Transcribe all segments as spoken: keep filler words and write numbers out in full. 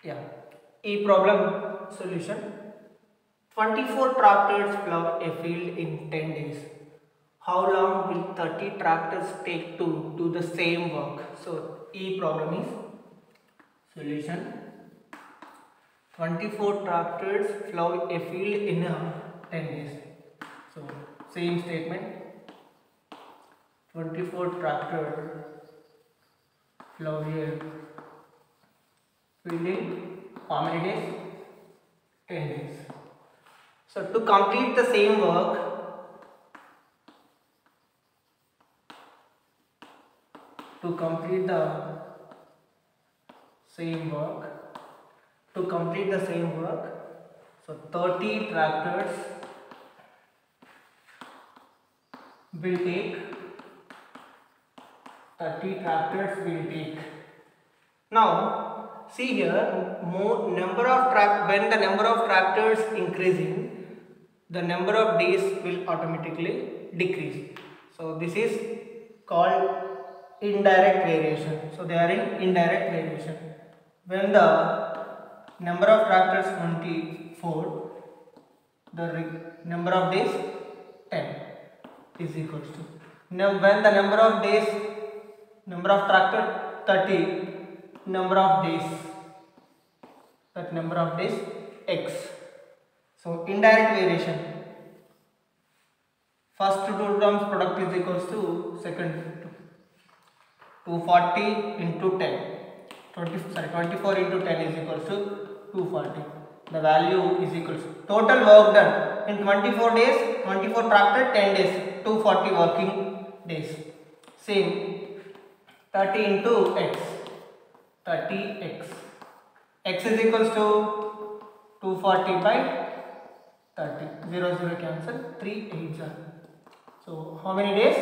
Yeah. A problem solution. twenty-four tractors plow a field in ten days. How long will thirty tractors take to do the same work? So, E problem is solution. twenty-four tractors plow a field in a ten days. So, same statement. twenty-four tractors plow a field in how many days? ten days. So, to complete the same work, to complete the same work, to complete the same work, so thirty tractors will take, thirty tractors will take. Now, see here, more number of track, when the number of tractors increasing, the number of days will automatically decrease. So this is called indirect variation. So they are in indirect variation. When the number of tractors twenty-four, the number of days ten is equals to. Now when the number of days, number of tractor thirty, number of days, that number of days x. So indirect variation, first two terms product is equals to second two forty into ten, twenty, sorry, twenty-four into ten is equals to two forty. The value is equals to total work done in twenty-four days, twenty-four tractor, ten days, two forty working days. Same, thirty into x, thirty x, x is equals to two forty by thirty, zero zero cancel, three eight zero. So how many days?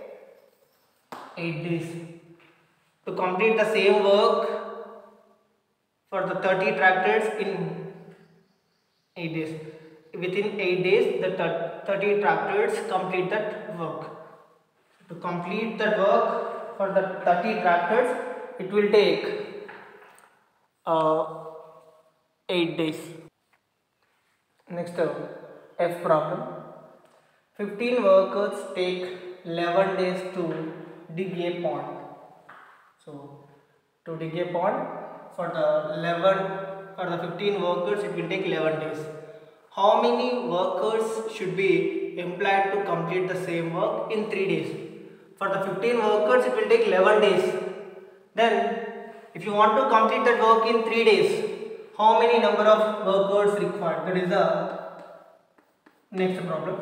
eight days. To complete the same work for the thirty tractors in eight days. Within eight days, the thirty tractors complete that work. To complete that work for the thirty tractors, it will take uh, eight days. Next, uh, F problem. fifteen workers take eleven days to dig a pond. So, to dig a pond for the eleven, for the fifteen workers, it will take eleven days. How many workers should be employed to complete the same work in three days? For the fifteen workers, it will take eleven days. Then, if you want to complete that work in three days, how many number of workers required? That is the next problem.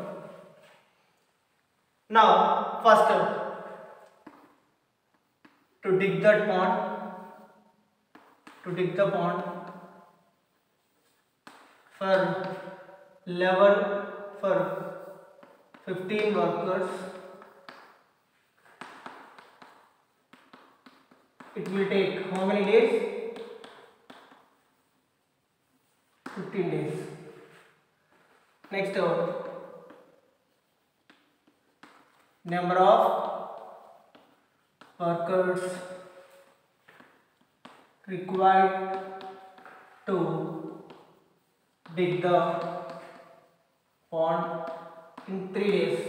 Now, first, to dig that pond, to dig the pond for eleven, for fifteen workers, it will take how many days? fifteen days. Next, number of workers required to dig the pond in three days.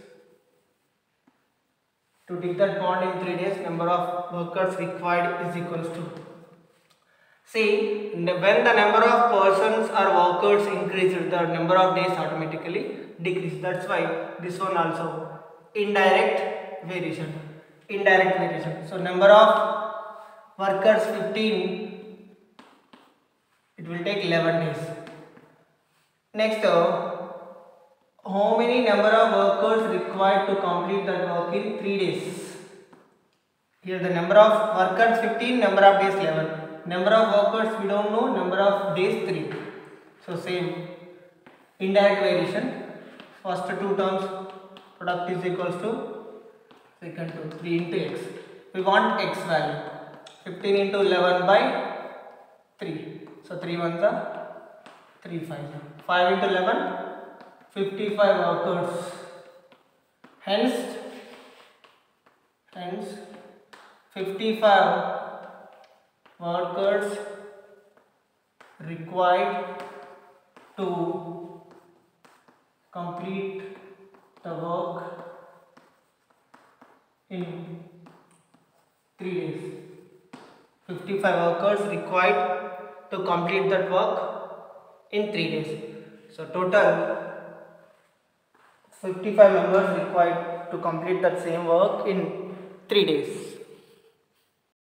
To dig that pond in three days, number of workers required is equals to. See, when the number of persons or workers increases, the number of days automatically decrease. That's why this one also indirect variation. Indirect variation. So number of workers fifteen, it will take eleven days. Next, uh, how many number of workers required to complete that work in three days? Here the number of workers fifteen, number of days eleven. Number of workers we don't know, number of days three. So same, indirect variation. First two terms product is equals to second to three into x. We want x value. fifteen into eleven by three. So three ones are three five. five into eleven, fifty-five workers. Hence, hence fifty-five workers required to complete the work in three days. fifty-five workers required to complete that work in three days. So total fifty-five members required to complete that same work in three days.